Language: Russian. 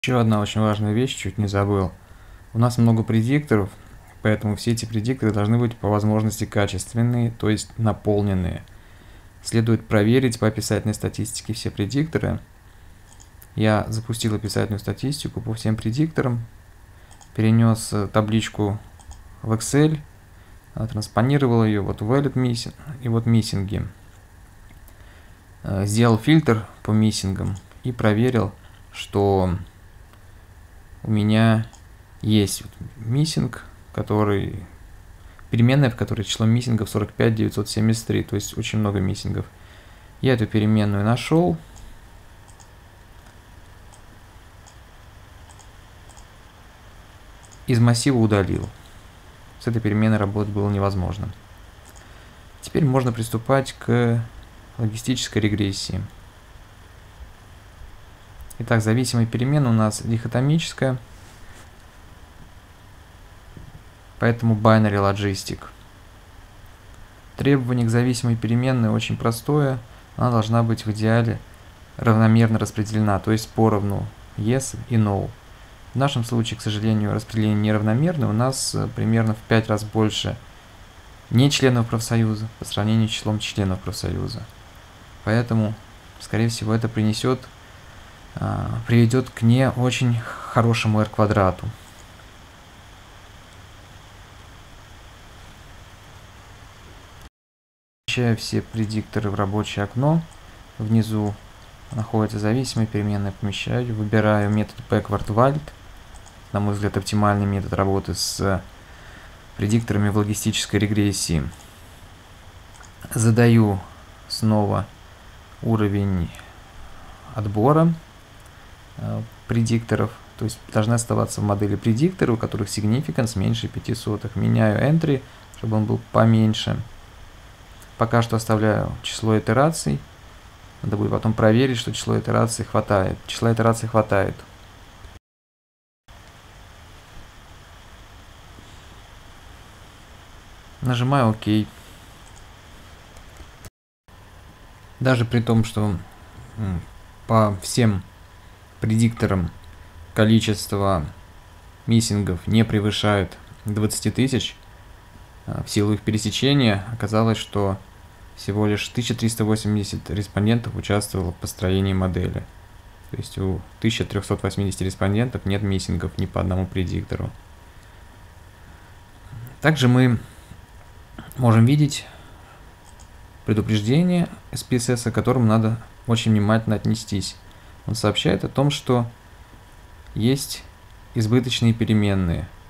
Еще одна очень важная вещь, чуть не забыл. У нас много предикторов, поэтому все эти предикторы должны быть по возможности качественные, то есть наполненные. Следует проверить по описательной статистике все предикторы. Я запустил описательную статистику по всем предикторам, перенес табличку в Excel, транспонировал ее вот в Valid Missing и вот миссинги. Сделал фильтр по миссингам и проверил, что у меня есть миссинг, который переменная, в которой число миссингов 45973, то есть очень много миссингов. Я эту переменную нашел. Из массива удалил. С этой переменной работать было невозможно. Теперь можно приступать к логистической регрессии. Итак, зависимая переменная у нас дихотомическая, поэтому binary logistic. Требование к зависимой переменной очень простое. Она должна быть в идеале равномерно распределена, то есть поровну yes и no. В нашем случае, к сожалению, распределение неравномерное. У нас примерно в 5 раз больше не членов профсоюза по сравнению с числом членов профсоюза. Поэтому, скорее всего, это приведет к не очень хорошему R-квадрату. Помещаю все предикторы в рабочее окно. Внизу находится зависимая переменная. Помещаю, выбираю метод backward-valid. На мой взгляд, оптимальный метод работы с предикторами в логистической регрессии. Задаю снова уровень отбора предикторов, то есть должны оставаться в модели предикторы, у которых significance меньше 0,05. Меняю entry, чтобы он был поменьше. Пока что оставляю число итераций. Надо будет потом проверить, что число итераций хватает. Числа итераций хватает. Нажимаю ОК. Даже при том, что по всем предикторам количество миссингов не превышает 20 тысяч, в силу их пересечения оказалось, что всего лишь 1380 респондентов участвовало в построении модели. То есть у 1380 респондентов нет миссингов ни по одному предиктору. Также мы можем видеть предупреждение SPSS, к которому надо очень внимательно отнестись. Он сообщает о том, что есть избыточные переменные.